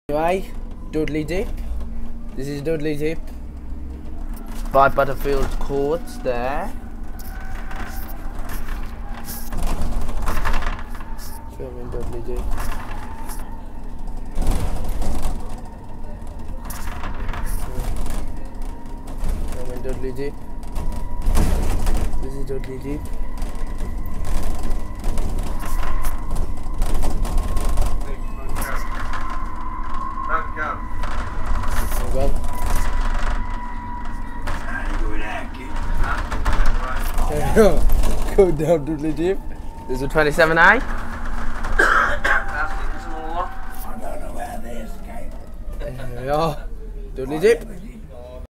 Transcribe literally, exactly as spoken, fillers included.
Anyway, Dudley Dip. This is Dudley Dip by Butterfield Courts there. Filming Dudley Dip. Filming Dudley Dip. This is Dudley Dip. Go. Go down Dudley Dip. There's a twenty-seven A. I don't know where this came. There we are. Dudley Dip.